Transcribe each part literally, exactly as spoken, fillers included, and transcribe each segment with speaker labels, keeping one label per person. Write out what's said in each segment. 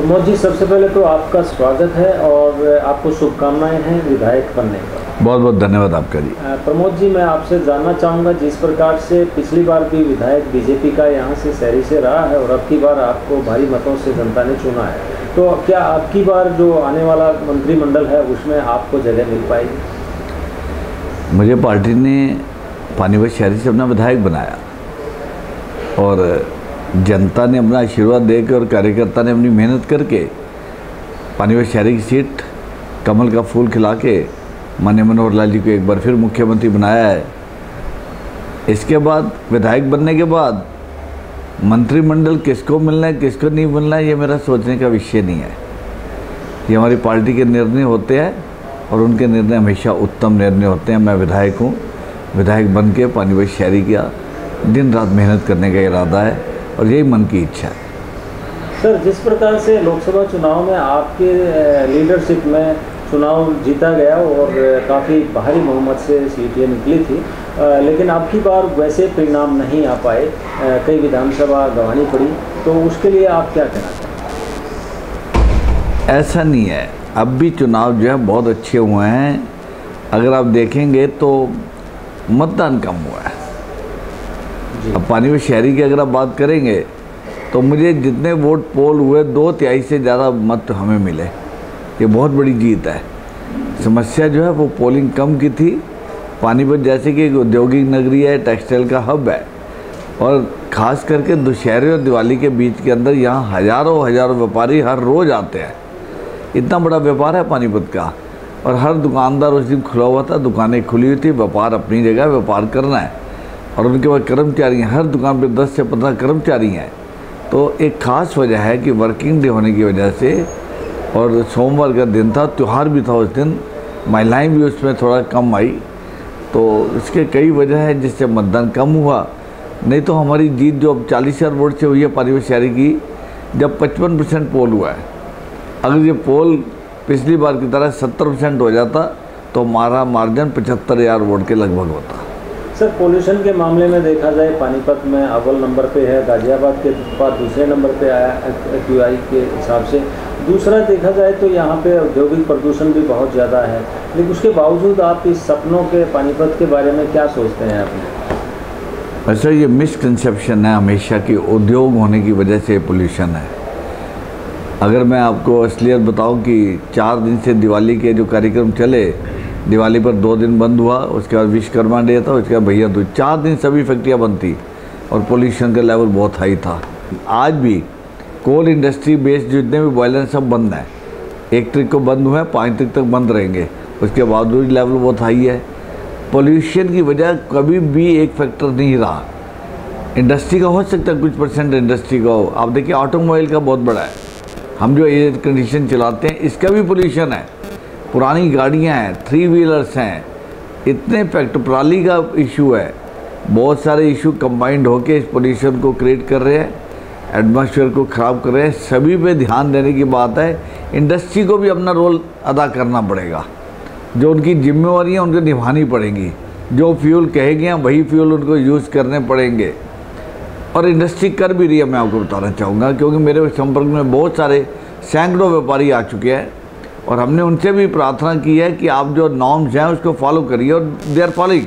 Speaker 1: प्रमोद जी, सबसे पहले तो आपका स्वागत है और आपको शुभकामनाएं हैं विधायक बनने का।
Speaker 2: बहुत बहुत धन्यवाद आपका जी।
Speaker 1: प्रमोद जी, मैं आपसे जानना चाहूँगा, जिस प्रकार से पिछली बार भी विधायक बीजेपी का यहाँ से शहरी से रहा है और अब की बार आपको भारी मतों से जनता ने चुना है, तो क्या अब की बार जो आने वाला मंत्रिमंडल है उसमें आपको जगह मिल पाएगी?
Speaker 2: मुझे पार्टी ने पानीपत शहरी से अपना विधायक बनाया और जनता ने अपना आशीर्वाद देकर और कार्यकर्ता ने अपनी मेहनत करके पानीपत शहरी की सीट कमल का फूल खिला के माननीय मनोहर लाल जी को एक बार फिर मुख्यमंत्री बनाया है। इसके बाद विधायक बनने के बाद मंत्रिमंडल किसको मिलना है किसको नहीं मिलना है, ये मेरा सोचने का विषय नहीं है। ये हमारी पार्टी के निर्णय होते हैं और उनके निर्णय हमेशा उत्तम निर्णय होते हैं। मैं विधायक हूँ, विधायक बन के पानीपत शहरी का दिन रात मेहनत करने का इरादा है और यही मन की इच्छा है।
Speaker 1: सर, जिस प्रकार से लोकसभा चुनाव में आपके लीडरशिप में चुनाव जीता गया और काफ़ी भारी बहुमत से सीट ये निकली थी, लेकिन अब की बार वैसे परिणाम नहीं आ पाए, कई विधानसभा गंवानी पड़ी, तो उसके लिए आप क्या कहना चाहेंगे?
Speaker 2: ऐसा नहीं है, अब भी चुनाव जो है बहुत अच्छे हुए हैं। अगर आप देखेंगे तो मतदान कम हुआ है। अब पानीपत शहरी की अगर आप बात करेंगे तो मुझे जितने वोट पोल हुए दो तिहाई से ज़्यादा मत हमें मिले, ये बहुत बड़ी जीत है। समस्या जो है वो पोलिंग कम की थी। पानीपत जैसे कि एक औद्योगिक नगरी है, टेक्सटाइल का हब है और ख़ास करके दशहरे और दिवाली के बीच के अंदर यहाँ हज़ारों हज़ारों व्यापारी हर रोज़ आते हैं। इतना बड़ा व्यापार है पानीपत का और हर दुकानदार उस दिन खुला हुआ था, दुकानें खुली हुई थी। व्यापार अपनी जगह व्यापार करना है और उनके बाद कर्मचारी हैं, हर दुकान पे दस से पंद्रह कर्मचारी हैं। तो एक ख़ास वजह है कि वर्किंग डे होने की वजह से और सोमवार का दिन था, त्यौहार भी था उस दिन, महिलाएं भी उसमें थोड़ा कम आई, तो इसके कई वजह है जिससे मतदान कम हुआ। नहीं तो हमारी जीत जो अब चालीस हज़ार वोट से हुई है पानीपत शहरी की, जब पचपन परसेंट पोल हुआ है, अगर ये पोल पिछली बार की तरह सत्तर परसेंट हो जाता तो हमारा मार्जिन पचहत्तर हज़ार वोट के लगभग होता।
Speaker 1: सर, पोल्यूशन के मामले में देखा जाए पानीपत में अव्वल नंबर पे है, गाजियाबाद के बाद दूसरे नंबर पे आया एक्यूआई के हिसाब से। दूसरा देखा जाए तो यहाँ पे औद्योगिक प्रदूषण भी बहुत ज़्यादा है, लेकिन उसके बावजूद आप इस सपनों के पानीपत के बारे में क्या सोचते हैं अपने?
Speaker 2: अच्छा, ये मिसकंसेप्शन है हमेशा कि उद्योग होने की वजह से पोल्यूशन है। अगर मैं आपको असलियत बताऊँ कि चार दिन से दिवाली के जो कार्यक्रम चले, दिवाली पर दो दिन बंद हुआ, उसके बाद विश्वकर्मा डे था, उसके बाद भैया दूज, चार दिन सभी फैक्ट्रियाँ बंद थी और पोल्यूशन का लेवल बहुत हाई था। आज भी कोल इंडस्ट्री बेस्ड जितने भी बॉयलर सब बंद हैं। एक तरीक को बंद हुए हैं, पाँच तरीक तक बंद रहेंगे, उसके बावजूद लेवल बहुत हाई है। पोल्यूशन की वजह कभी भी एक फैक्टर नहीं रहा। इंडस्ट्री का हो सकता है कुछ परसेंट इंडस्ट्री का हो, आप देखिए ऑटोमोबाइल का बहुत बड़ा है, हम जो एयर कंडीशन चलाते हैं इसका भी पोल्यूशन है। पुरानी गाड़ियां हैं, थ्री व्हीलर्स हैं, इतने फैक्ट पराली का इशू है, बहुत सारे इशू कंबाइंड होके इस पोल्यूशन को क्रिएट कर रहे हैं, एटमॉस्फेयर को ख़राब कर रहे हैं। सभी पे ध्यान देने की बात है। इंडस्ट्री को भी अपना रोल अदा करना पड़ेगा, जो उनकी जिम्मेवारी है उनको निभानी पड़ेंगी। जो फ्यूल कहेंगे वही फ्यूल उनको यूज़ करने पड़ेंगे और इंडस्ट्री कर भी रही है। मैं आपको बताना चाहूँगा क्योंकि मेरे संपर्क में बहुत सारे सैकड़ों व्यापारी आ चुके हैं और हमने उनसे भी प्रार्थना की है कि आप जो नॉर्म्स हैं उसको फॉलो करिए और दे आर फॉलोइंग।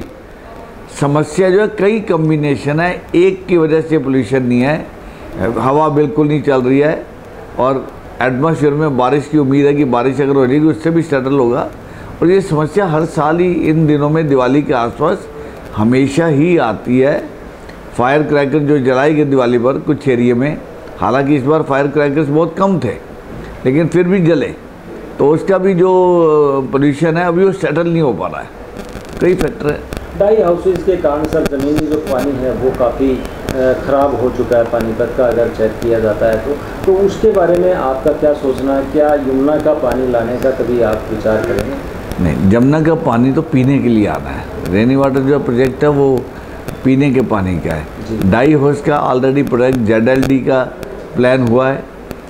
Speaker 2: समस्या जो है कई कम्बिनेशन है, एक की वजह से पोल्यूशन नहीं है। हवा बिल्कुल नहीं चल रही है और एटमॉस्फेयर में बारिश की उम्मीद है कि बारिश अगर हो जाएगी उससे भी सेटल होगा। और ये समस्या हर साल ही इन दिनों में दिवाली के आसपास हमेशा ही आती है। फायर क्रैकर जो जलाए गए दिवाली पर कुछ एरिया में, हालांकि इस बार फायर क्रैकर्स बहुत कम थे लेकिन फिर भी जले, तो उसका भी जो पोल्यूशन है अभी वो सेटल नहीं हो पा रहा है। कई फैक्टर है।
Speaker 1: डाई हाउसेज के कारण सर ज़मीनी जो पानी है वो काफ़ी ख़राब हो चुका है पानीपत का, अगर चेक किया जाता है तो तो उसके बारे में आपका क्या सोचना है? क्या यमुना का पानी लाने का कभी आप विचार करेंगे?
Speaker 2: नहीं, यमुना का पानी तो पीने के लिए आना है। रेनी वाटर जो प्रोजेक्ट है वो पीने के पानी का है। डाई हाउस का already project Z L D का प्लान हुआ है,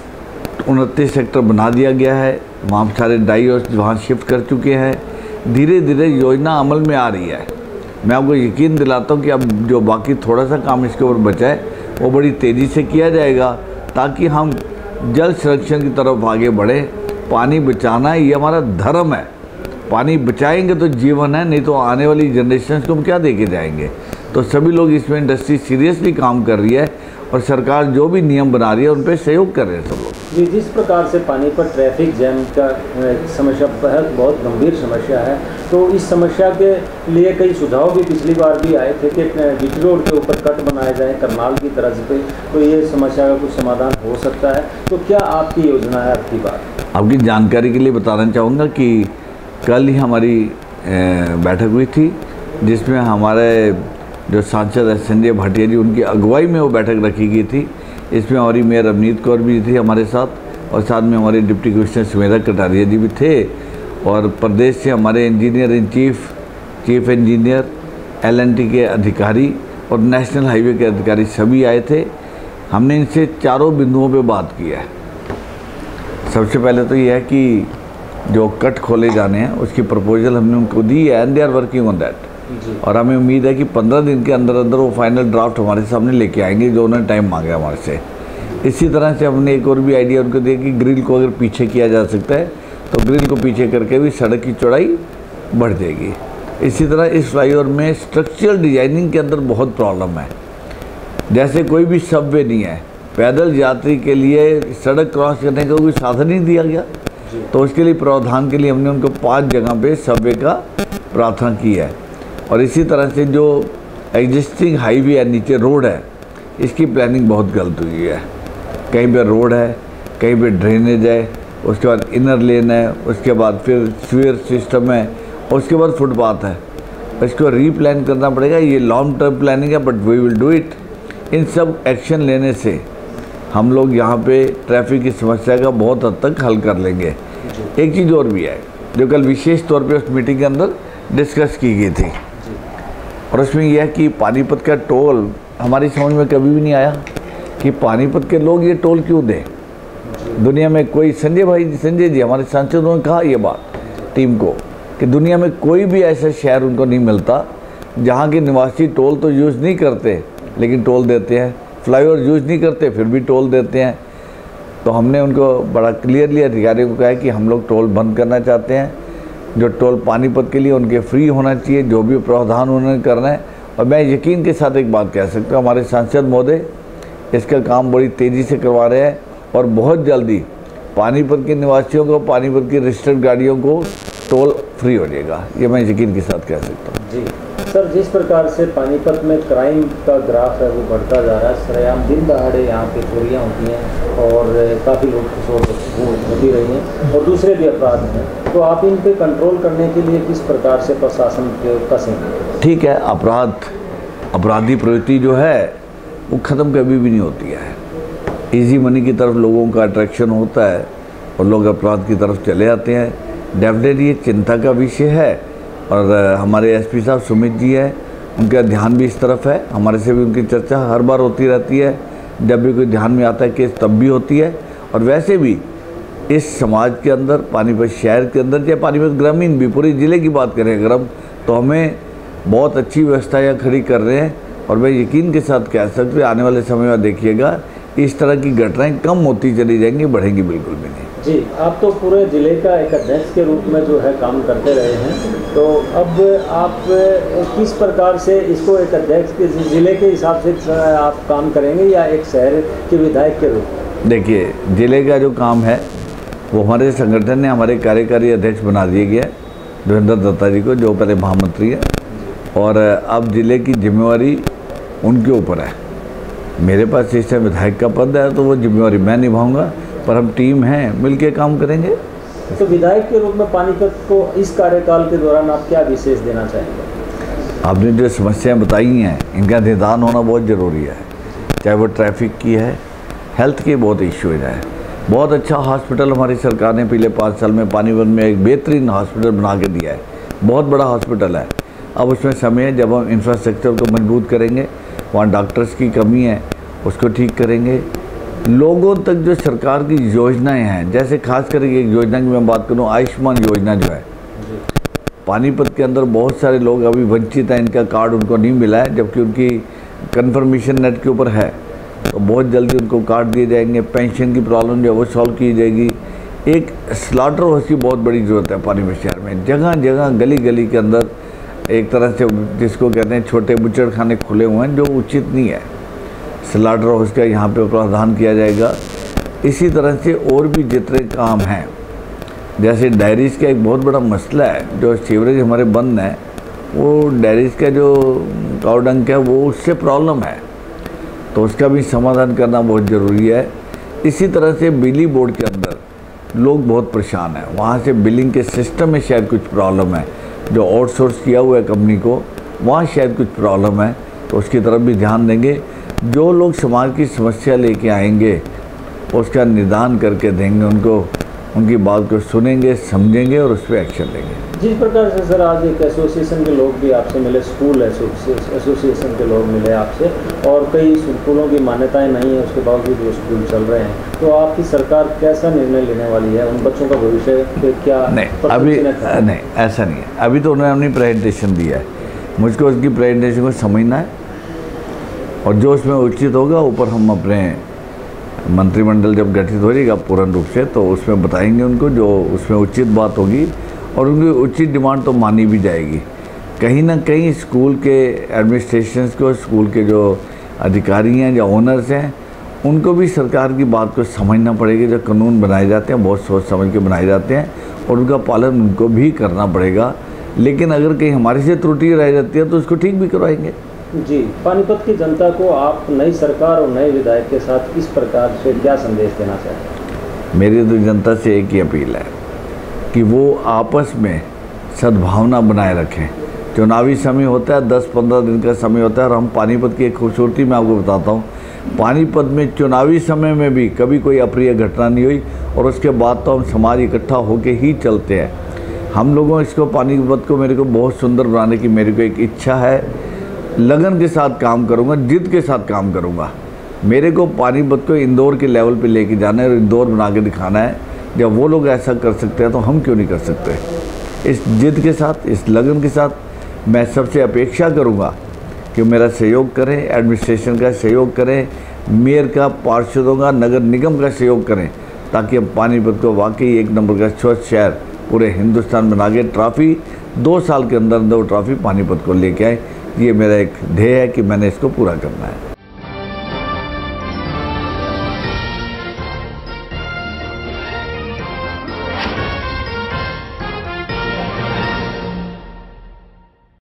Speaker 2: उनतीस सेक्टर बना दिया गया है, वहाँ सारे डाई हाउस वहाँ शिफ्ट कर चुके हैं। धीरे धीरे योजना अमल में आ रही है। मैं आपको यकीन दिलाता हूँ कि अब जो बाकी थोड़ा सा काम इसके ऊपर बचा है वो बड़ी तेज़ी से किया जाएगा ताकि हम जल संरक्षण की तरफ आगे बढ़े। पानी बचाना ये हमारा धर्म है। पानी बचाएंगे तो जीवन है, नहीं तो आने वाली जनरेशन को हम क्या दे के जाएंगे। तो सभी लोग इसमें, इंडस्ट्री सीरियसली काम कर रही है और सरकार जो भी नियम बना रही है उन पर सहयोग कर रहे हैं सब लोग।
Speaker 1: जी, जिस प्रकार से पानी पर ट्रैफिक जैम का समस्या बहुत गंभीर समस्या है, तो इस समस्या के लिए कई सुझाव भी पिछली बार भी आए थे कि जीटी रोड के ऊपर कट बनाए जाए करनाल की तरफ पे, तो ये समस्या का कुछ समाधान हो सकता है। तो क्या आपकी योजना है आपकी बात?
Speaker 2: आपकी जानकारी के लिए बताना चाहूँगा कि कल ही हमारी बैठक हुई थी, जिसमें हमारे जो सांसद है संजय भाटिया जी, उनकी अगुवाई में वो बैठक रखी गई थी। इसमें हमारी मेयर अवनीत कौर भी थी हमारे साथ, और साथ में हमारे डिप्टी कमिश्नर सुमेधा कटारिया जी भी थे, और प्रदेश से हमारे engineer in chief, chief engineer, L and T के अधिकारी और नेशनल हाईवे के अधिकारी सभी आए थे। हमने इनसे चारों बिंदुओं पे बात की है। सबसे पहले तो ये है कि जो कट खोले जाने हैं उसकी प्रपोजल हमने उनको दी है, and they are working on that, और हमें उम्मीद है कि पंद्रह दिन के अंदर अंदर वो फाइनल ड्राफ्ट हमारे सामने लेके आएंगे, जो उन्होंने टाइम मांगा हमारे से। इसी तरह से हमने एक और भी आइडिया उनको दिया कि ग्रिल को अगर पीछे किया जा सकता है तो ग्रिल को पीछे करके भी सड़क की चौड़ाई बढ़ जाएगी। इसी तरह इस फ्लाईओवर में स्ट्रक्चरल डिजाइनिंग के अंदर बहुत प्रॉब्लम है। जैसे कोई भी सबवे नहीं है, पैदल यात्री के लिए सड़क क्रॉस करने का कोई साधन नहीं दिया गया, तो उसके लिए प्रावधान के लिए हमने उनको पाँच जगह पे सबवे का प्रावधान किया है। और इसी तरह से जो एग्जिस्टिंग हाईवे है, नीचे रोड है, इसकी प्लानिंग बहुत गलत हुई है। कहीं पे रोड है, कहीं पे ड्रेनेज है, उसके बाद इनर लेन है, उसके बाद फिर सीवर सिस्टम है, उसके बाद फुटपाथ है। इसको रीप्लान करना पड़ेगा। ये लॉन्ग टर्म प्लानिंग है, but we will do it. इन सब एक्शन लेने से हम लोग यहाँ पे ट्रैफिक की समस्या का बहुत हद तक हल कर लेंगे। एक चीज़ और भी है जो कल विशेष तौर पे उस मीटिंग के अंदर डिस्कस की गई थी, और उसमें यह है कि पानीपत का टोल हमारी समझ में कभी भी नहीं आया कि पानीपत के लोग ये टोल क्यों दें। दुनिया में कोई, संजय भाई संजय जी हमारे सांसदों ने कहा ये बात टीम को कि दुनिया में कोई भी ऐसा शहर उनको नहीं मिलता जहाँ के निवासी टोल तो यूज़ नहीं करते लेकिन टोल देते हैं, फ्लाईओवर यूज़ नहीं करते फिर भी टोल देते हैं। तो हमने उनको बड़ा क्लियरली अधिकारियों को कहा है कि हम लोग टोल बंद करना चाहते हैं। जो टोल पानीपत के लिए उनके फ्री होना चाहिए, जो भी प्रावधान उन्होंने करना है। और मैं यकीन के साथ एक बात कह सकता हूँ, हमारे सांसद महोदय इसका काम बड़ी तेज़ी से करवा रहे हैं, और बहुत जल्दी पानीपत के निवासियों को, पानीपत की रजिस्टर्ड गाड़ियों को टोल फ्री हो जाएगा। ये मैं यकीन के साथ कह सकता हूँ।
Speaker 1: जी सर, जिस प्रकार से पानीपत में क्राइम का ग्राफ है वो बढ़ता जा रहा है, सरेआम दिन दहाड़े यहाँ पे चोरियाँ होती हैं और काफ़ी लोग होती रही हैं और दूसरे भी अपराध हैं, तो आप इन पे कंट्रोल करने के लिए किस प्रकार से प्रशासन के कसेंगे?
Speaker 2: ठीक है, अपराध अपराधी प्रवृत्ति जो है वो ख़त्म कभी भी नहीं होती है। इजी मनी की तरफ लोगों का अट्रैक्शन होता है और लोग अपराध की तरफ चले आते हैं। डेफिनेटली ये चिंता का विषय है, और हमारे एसपी साहब सुमित जी हैं, उनका ध्यान भी इस तरफ है। हमारे से भी उनकी चर्चा हर बार होती रहती है, जब भी कोई ध्यान में आता है केस तब भी होती है। और वैसे भी इस समाज के अंदर, पानीपत शहर के अंदर या पानीपत ग्रामीण भी, पूरे ज़िले की बात करें अगर हम, तो हमें बहुत अच्छी व्यवस्था यहाँ खड़ी कर रहे हैं। और मैं यकीन के साथ कह सकते आने वाले समय में देखिएगा इस तरह की घटनाएं कम होती चली जाएंगी, बढ़ेंगी बिल्कुल भी नहीं।
Speaker 1: जी, आप तो पूरे ज़िले का एक अध्यक्ष के रूप में जो है काम करते रहे हैं, तो अब आप किस प्रकार से इसको एक अध्यक्ष के ज़िले के हिसाब से आप काम करेंगे या एक शहर के विधायक के रूप में?
Speaker 2: देखिए, ज़िले का जो काम है वो हमारे संगठन ने हमारे कार्यकारी अध्यक्ष बना दिए गए देवेंद्र दत्ता जी को, जो पहले महामंत्री है, और अब ज़िले की जिम्मेवारी उनके ऊपर है। मेरे पास इस समय विधायक का पद है तो वो जिम्मेवारी मैं निभाऊंगा, पर हम टीम हैं, मिलके काम करेंगे।
Speaker 1: तो विधायक के रूप में पानीपत को इस कार्यकाल के दौरान आप क्या विशेष देना चाहेंगे?
Speaker 2: आपने जो समस्याएं बताई हैं इनका निदान होना बहुत ज़रूरी है, चाहे वो ट्रैफिक की है, हेल्थ के बहुत इश्यू है। बहुत अच्छा हॉस्पिटल हमारी सरकार ने पिछले पाँच साल में पानीपत में एक बेहतरीन हॉस्पिटल बना के दिया है, बहुत बड़ा हॉस्पिटल है। अब उसमें समय है जब हम इंफ्रास्ट्रक्चर को मजबूत करेंगे, वहाँ डॉक्टर्स की कमी है उसको ठीक करेंगे। लोगों तक जो सरकार की योजनाएं हैं, जैसे खास करके एक योजना की मैं बात करूँ, आयुष्मान योजना जो है, पानीपत के अंदर बहुत सारे लोग अभी वंचित हैं, इनका कार्ड उनको नहीं मिला है, जबकि उनकी कन्फर्मेशन नेट के ऊपर है। तो बहुत जल्दी उनको काट दिए जाएंगे। पेंशन की प्रॉब्लम जो है वो सॉल्व की जाएगी। एक स्लॉटर हाउस की बहुत बड़ी ज़रूरत है पानीपत शहर में। जगह जगह गली गली के अंदर एक तरह से जिसको कहते हैं छोटे बुचड़ खाने खुले हुए हैं, जो उचित नहीं है। स्लॉटर हाउस का यहाँ पे प्रावधान किया जाएगा। इसी तरह से और भी जितने काम हैं, जैसे डायरीज़ का एक बहुत बड़ा मसला है, जो सीवरेज हमारे बंद हैं, वो डायरीज़ का जो काव डंक है वो उससे प्रॉब्लम है, तो उसका भी समाधान करना बहुत ज़रूरी है। इसी तरह से बिजली बोर्ड के अंदर लोग बहुत परेशान हैं, वहाँ से बिलिंग के सिस्टम में शायद कुछ प्रॉब्लम है, जो आउटसोर्स किया हुआ है कंपनी को, वहाँ शायद कुछ प्रॉब्लम है, तो उसकी तरफ भी ध्यान देंगे। जो लोग समाज की समस्या लेके आएंगे उसका निदान करके देंगे उनको, उनकी बात को सुनेंगे, समझेंगे और उस पर एक्शन लेंगे।
Speaker 1: जिस प्रकार से सर आज एक एसोसिएशन के लोग भी आपसे मिले, स्कूल एसोसिएशन के लोग मिले आपसे, और कई स्कूलों की मान्यताएं नहीं है उसके बावजूद वो स्कूल चल रहे हैं, तो आपकी सरकार कैसा निर्णय लेने वाली है? उन बच्चों का भविष्य पे क्या?
Speaker 2: नहीं अभी नहीं, ऐसा नहीं है। अभी तो उन्होंने अपनी प्रेजेंटेशन दिया है, मुझको उसकी प्रेजेंटेशन को समझना है और जो उसमें उचित होगा ऊपर हम अपने मंत्रिमंडल जब गठित हो जाएगा पूर्ण रूप से, तो उसमें बताएंगे उनको जो उसमें उचित बात होगी, और उनकी उचित डिमांड तो मानी भी जाएगी। कहीं ना कहीं स्कूल के एडमिनिस्ट्रेशन को, स्कूल के जो अधिकारी हैं, जो ओनर्स हैं, उनको भी सरकार की बात को समझना पड़ेगा। जो कानून बनाए जाते हैं बहुत सोच समझ के बनाए जाते हैं और उनका पालन उनको भी करना पड़ेगा। लेकिन अगर कहीं हमारे से त्रुटि रह जाती है तो उसको ठीक भी करवाएंगे।
Speaker 1: जी, पानीपत की जनता को आप नई सरकार और नए विधायक के साथ किस प्रकार से क्या संदेश देना चाहते हैं?
Speaker 2: मेरी तो जनता से एक ही अपील है कि वो आपस में सद्भावना बनाए रखें। चुनावी समय होता है, दस पंद्रह दिन का समय होता है, और हम पानीपत की एक खूबसूरती मैं आपको बताता हूँ। पानीपत में चुनावी समय में भी कभी कोई अप्रिय घटना नहीं हुई, और उसके बाद तो हम समाज इकट्ठा होके ही चलते हैं। हम लोगों इसको पानीपत को मेरे को बहुत सुंदर बनाने की मेरे को एक इच्छा है। लगन के साथ काम करूँगा, जिद के साथ काम करूँगा। मेरे को पानीपत को इंदौर के लेवल पे लेके जाना है और इंदौर बना के दिखाना है। जब वो लोग ऐसा कर सकते हैं तो हम क्यों नहीं कर सकते? इस जिद के साथ, इस लगन के साथ मैं सबसे अपेक्षा करूँगा कि मेरा सहयोग करें, एडमिनिस्ट्रेशन का सहयोग करें, मेयर का, पार्षदों का, नगर निगम का सहयोग करें, ताकि हम पानीपत को वाकई एक नंबर का स्वच्छ शहर पूरे हिंदुस्तान बना के ट्रॉफी दो साल के अंदर अंदर वो ट्रॉफी पानीपत को लेके आए। ये मेरा एक ध्येय है कि मैंने इसको पूरा करना है।